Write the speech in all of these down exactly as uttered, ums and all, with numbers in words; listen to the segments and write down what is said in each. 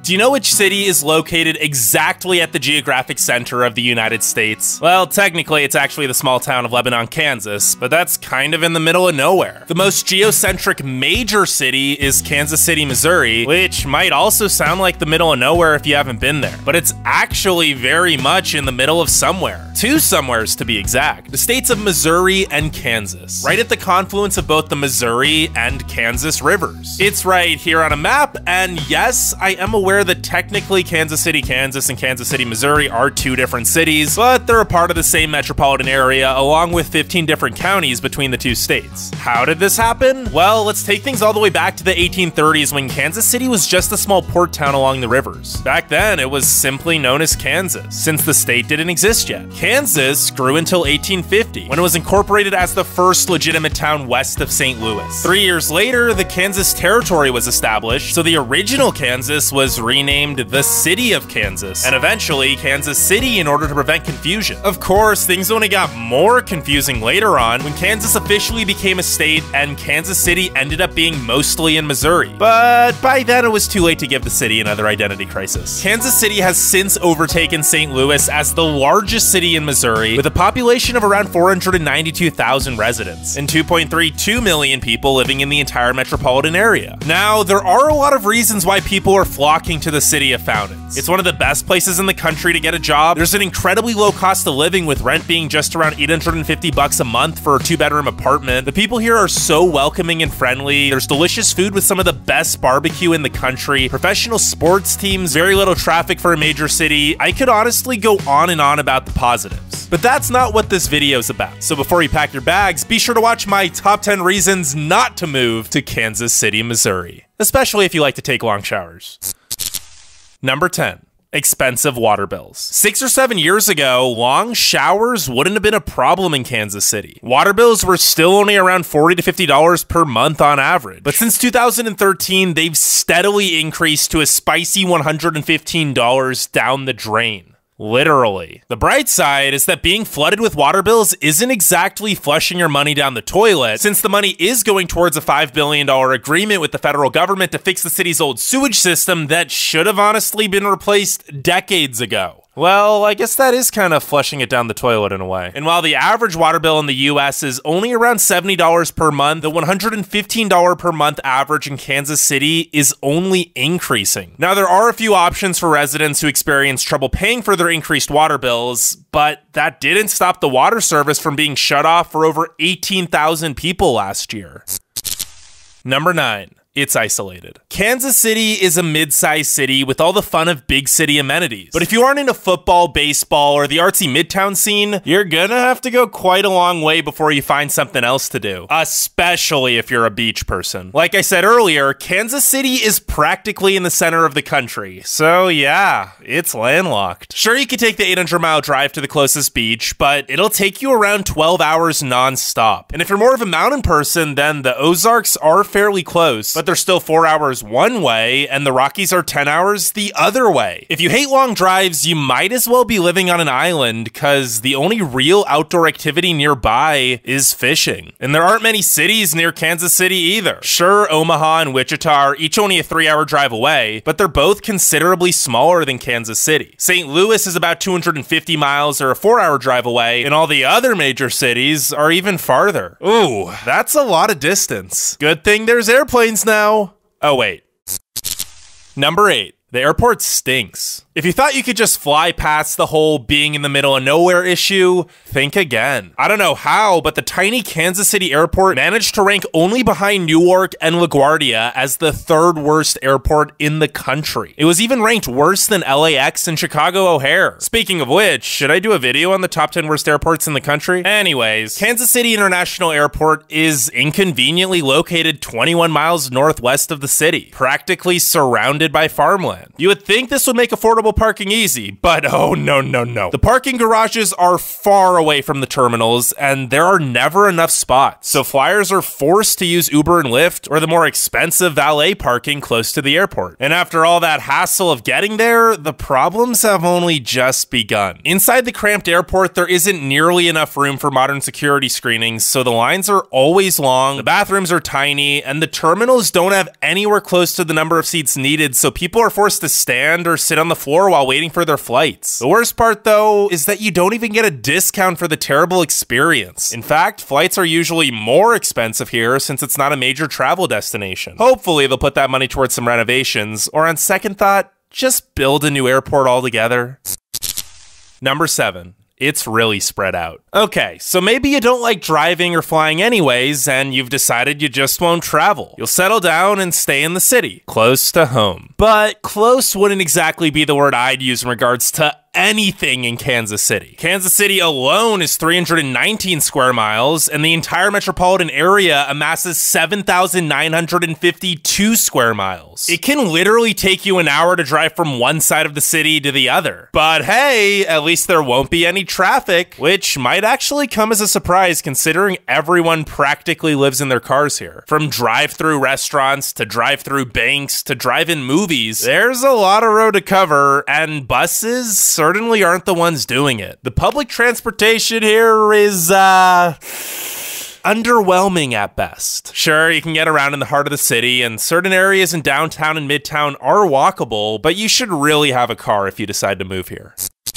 Do you know which city is located exactly at the geographic center of the United States? Well, technically it's actually the small town of Lebanon, Kansas, but that's kind of in the middle of nowhere. The most geocentric major city is Kansas City, Missouri, which might also sound like the middle of nowhere if you haven't been there, but it's actually very much in the middle of somewhere. Two somewheres to be exact. The states of Missouri and Kansas, right at the confluence of both the Missouri and Kansas rivers. It's right here on a map, and yes, I am aware that technically Kansas City, Kansas and Kansas City, Missouri are two different cities, but they're a part of the same metropolitan area along with fifteen different counties between the two states. How did this happen? Well, let's take things all the way back to the eighteen thirties when Kansas City was just a small port town along the rivers. Back then, it was simply known as Kansas, since the state didn't exist yet. Kansas grew until eighteen fifty, when it was incorporated as the first legitimate town west of Saint Louis. Three years later, the Kansas Territory was established, so the original Kansas was renamed the City of Kansas, and eventually Kansas City in order to prevent confusion. Of course, things only got more confusing later on when Kansas officially became a state and Kansas City ended up being mostly in Missouri. But by then it was too late to give the city another identity crisis. Kansas City has since overtaken Saint Louis as the largest city in Missouri with a population of around four hundred ninety-two thousand residents and two point three two million people living in the entire metropolitan area. Now, there are a lot of reasons why people are flocking to the city of Fountains. It's one of the best places in the country to get a job. There's an incredibly low cost of living with rent being just around eight hundred fifty bucks a month for a two bedroom apartment. The people here are so welcoming and friendly. There's delicious food with some of the best barbecue in the country, professional sports teams, very little traffic for a major city. I could honestly go on and on about the positives. But that's not what this video is about. So before you pack your bags, be sure to watch my top ten reasons not to move to Kansas City, Missouri, especially if you like to take long showers. Number ten. Expensive water bills. Six or seven years ago, long showers wouldn't have been a problem in Kansas City. Water bills were still only around forty to fifty dollars per month on average. But since two thousand thirteen, they've steadily increased to a spicy one hundred fifteen dollars down the drain. Literally. The bright side is that being flooded with water bills isn't exactly flushing your money down the toilet, since the money is going towards a five billion dollar agreement with the federal government to fix the city's old sewage system that should have honestly been replaced decades ago. Well, I guess that is kind of flushing it down the toilet in a way. And while the average water bill in the U S is only around seventy dollars per month, the one hundred fifteen dollars per month average in Kansas City is only increasing. Now, there are a few options for residents who experience trouble paying for their increased water bills, but that didn't stop the water service from being shut off for over eighteen thousand people last year. Number nine. It's isolated. Kansas City is a mid-sized city with all the fun of big city amenities. But if you aren't into football, baseball, or the artsy midtown scene, you're gonna have to go quite a long way before you find something else to do. Especially if you're a beach person. Like I said earlier, Kansas City is practically in the center of the country. So yeah, it's landlocked. Sure, you could take the eight hundred mile drive to the closest beach, but it'll take you around twelve hours non-stop. And if you're more of a mountain person, then the Ozarks are fairly close, but they're still four hours one way, and the Rockies are ten hours the other way. If you hate long drives, you might as well be living on an island, because the only real outdoor activity nearby is fishing. And there aren't many cities near Kansas City either. Sure, Omaha and Wichita are each only a three hour drive away, but they're both considerably smaller than Kansas City. Saint Louis is about two hundred fifty miles or a four hour drive away, and all the other major cities are even farther. Ooh, that's a lot of distance. Good thing there's airplanes now. Oh, wait. Number eight. The airport stinks. If you thought you could just fly past the whole being in the middle of nowhere issue, think again. I don't know how, but the tiny Kansas City airport managed to rank only behind Newark and LaGuardia as the third worst airport in the country. It was even ranked worse than L A X and Chicago O'Hare. Speaking of which, should I do a video on the top ten worst airports in the country? Anyways, Kansas City International Airport is inconveniently located twenty-one miles northwest of the city, practically surrounded by farmland. You would think this would make affordable trouble parking easy, but oh no, no, no. The parking garages are far away from the terminals, and there are never enough spots. So flyers are forced to use Uber and Lyft or the more expensive valet parking close to the airport. And after all that hassle of getting there, the problems have only just begun. Inside the cramped airport, there isn't nearly enough room for modern security screenings, so the lines are always long, the bathrooms are tiny, and the terminals don't have anywhere close to the number of seats needed, so people are forced to stand or sit on the floor while waiting for their flights. The worst part, though, is that you don't even get a discount for the terrible experience. In fact, flights are usually more expensive here since it's not a major travel destination. Hopefully, they'll put that money towards some renovations, or on second thought, just build a new airport altogether. Number seven. It's really spread out. Okay, so maybe you don't like driving or flying anyways, and you've decided you just won't travel. You'll settle down and stay in the city, close to home. But close wouldn't exactly be the word I'd use in regards to anything in Kansas City. Kansas City alone is three hundred nineteen square miles, and the entire metropolitan area amasses seven thousand nine hundred fifty-two square miles. It can literally take you an hour to drive from one side of the city to the other. But hey, at least there won't be any traffic, which might actually come as a surprise considering everyone practically lives in their cars here. From drive-through restaurants to drive-through banks to drive-in movies, there's a lot of road to cover, and buses certainly aren't the ones doing it. The public transportation here is, uh... underwhelming at best. Sure, you can get around in the heart of the city, and certain areas in downtown and midtown are walkable, but you should really have a car if you decide to move here.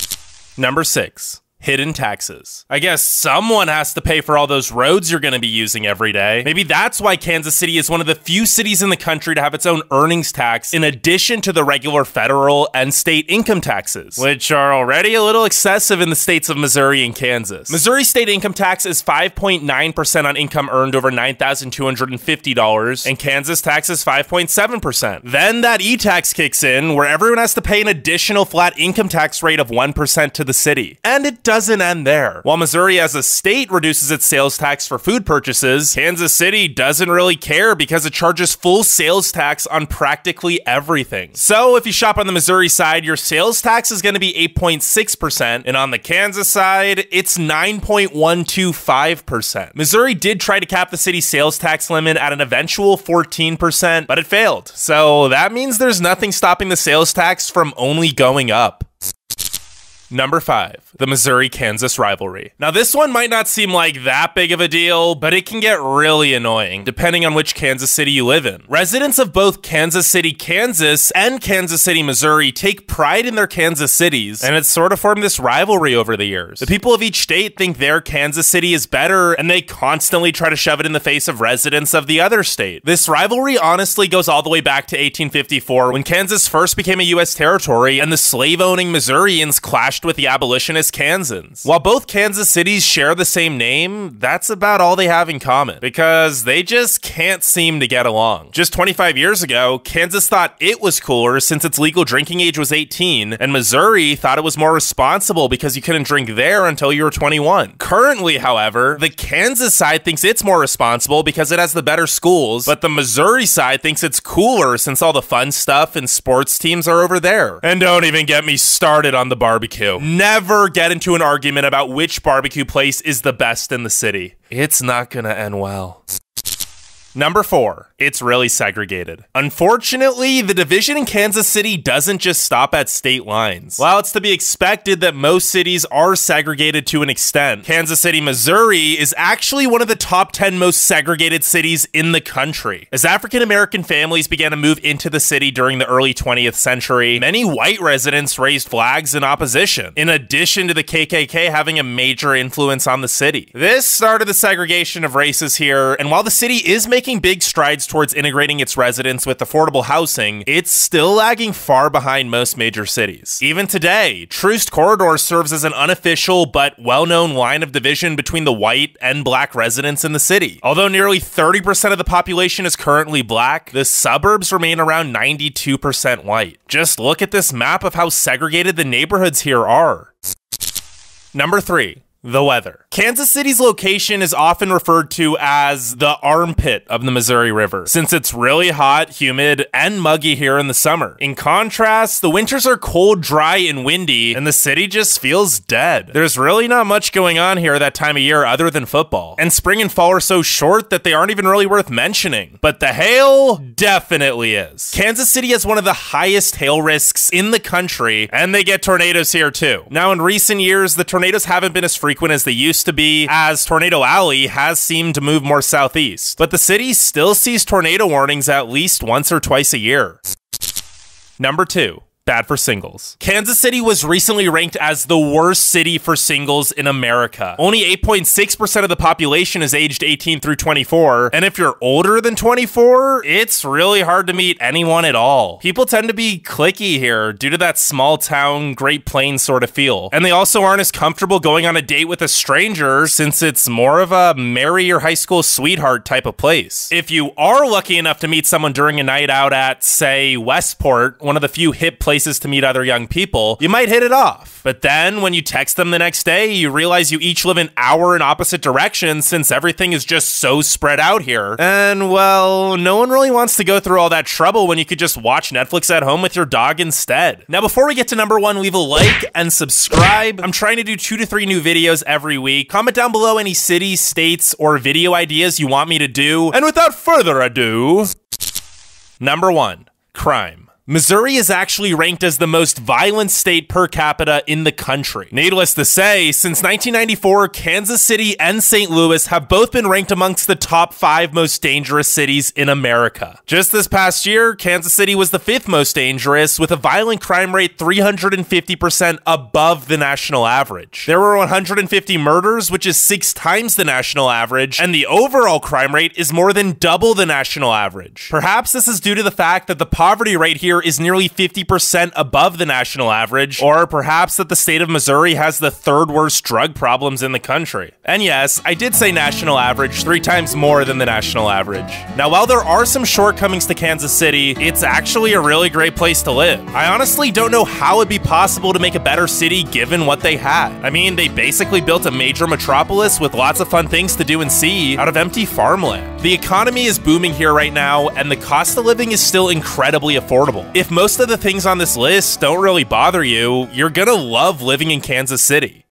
Number six. Hidden taxes. I guess someone has to pay for all those roads you're going to be using every day. Maybe that's why Kansas City is one of the few cities in the country to have its own earnings tax in addition to the regular federal and state income taxes, which are already a little excessive in the states of Missouri and Kansas. Missouri state income tax is five point nine percent on income earned over nine thousand two hundred fifty dollars, and Kansas tax is five point seven percent. Then that e-tax kicks in, where everyone has to pay an additional flat income tax rate of one percent to the city. And it doesn't end there. While Missouri as a state reduces its sales tax for food purchases, Kansas City doesn't really care because it charges full sales tax on practically everything. So if you shop on the Missouri side, your sales tax is going to be eight point six percent, and on the Kansas side, it's nine point one two five percent. Missouri did try to cap the city's sales tax limit at an eventual fourteen percent, but it failed. So that means there's nothing stopping the sales tax from only going up. Number five, the Missouri-Kansas rivalry. Now this one might not seem like that big of a deal, but it can get really annoying depending on which Kansas City you live in. Residents of both Kansas City, Kansas and Kansas City, Missouri take pride in their Kansas cities, and it's sort of formed this rivalry over the years. The people of each state think their Kansas City is better, and they constantly try to shove it in the face of residents of the other state. This rivalry honestly goes all the way back to eighteen fifty-four when Kansas first became a U S territory and the slave-owning Missourians clashed with the abolitionist Kansans. While both Kansas cities share the same name, that's about all they have in common, because they just can't seem to get along. Just twenty-five years ago, Kansas thought it was cooler since its legal drinking age was eighteen, and Missouri thought it was more responsible because you couldn't drink there until you were twenty-one. Currently, however, the Kansas side thinks it's more responsible because it has the better schools, but the Missouri side thinks it's cooler since all the fun stuff and sports teams are over there. And don't even get me started on the barbecue. Never get into an argument about which barbecue place is the best in the city. It's not gonna end well. Number four, it's really segregated. Unfortunately, the division in Kansas City doesn't just stop at state lines. While it's to be expected that most cities are segregated to an extent, Kansas City, Missouri is actually one of the top ten most segregated cities in the country. As African American families began to move into the city during the early twentieth century, many white residents raised flags in opposition, in addition to the K K K having a major influence on the city. This started the segregation of races here, and while the city is making Making big strides towards integrating its residents with affordable housing, it's still lagging far behind most major cities. Even today, Troost Corridor serves as an unofficial but well-known line of division between the white and black residents in the city. Although nearly thirty percent of the population is currently black, the suburbs remain around ninety-two percent white. Just look at this map of how segregated the neighborhoods here are. Number three. The weather. Kansas City's location is often referred to as the armpit of the Missouri River, since it's really hot, humid, and muggy here in the summer. In contrast, the winters are cold, dry, and windy, and the city just feels dead. There's really not much going on here that time of year other than football. And spring and fall are so short that they aren't even really worth mentioning. But the hail definitely is. Kansas City has one of the highest hail risks in the country, and they get tornadoes here too. Now, in recent years, the tornadoes haven't been as frequent frequent as they used to be, as Tornado Alley has seemed to move more southeast. But the city still sees tornado warnings at least once or twice a year. Number two. Bad for singles. Kansas City was recently ranked as the worst city for singles in America. Only eight point six percent of the population is aged eighteen through twenty-four, and if you're older than twenty-four, it's really hard to meet anyone at all. People tend to be cliquey here due to that small town, Great Plains sort of feel. And they also aren't as comfortable going on a date with a stranger since it's more of a marry your high school sweetheart type of place. If you are lucky enough to meet someone during a night out at, say, Westport, one of the few hip places to meet other young people, you might hit it off. But then when you text them the next day, you realize you each live an hour in opposite directions since everything is just so spread out here. And well, no one really wants to go through all that trouble when you could just watch Netflix at home with your dog instead. Now, before we get to number one, leave a like and subscribe. I'm trying to do two to three new videos every week. Comment down below any cities, states, or video ideas you want me to do. And without further ado, number one, crime. Missouri is actually ranked as the most violent state per capita in the country. Needless to say, since nineteen ninety-four, Kansas City and Saint Louis have both been ranked amongst the top five most dangerous cities in America. Just this past year, Kansas City was the fifth most dangerous, with a violent crime rate three hundred fifty percent above the national average. There were one hundred fifty murders, which is six times the national average, and the overall crime rate is more than double the national average. Perhaps this is due to the fact that the poverty rate here is nearly fifty percent above the national average, or perhaps that the state of Missouri has the third worst drug problems in the country. And yes, I did say national average, three times more than the national average. Now, while there are some shortcomings to Kansas City, it's actually a really great place to live. I honestly don't know how it'd be possible to make a better city given what they had. I mean, they basically built a major metropolis with lots of fun things to do and see out of empty farmland. The economy is booming here right now, and the cost of living is still incredibly affordable. If most of the things on this list don't really bother you, you're gonna love living in Kansas City.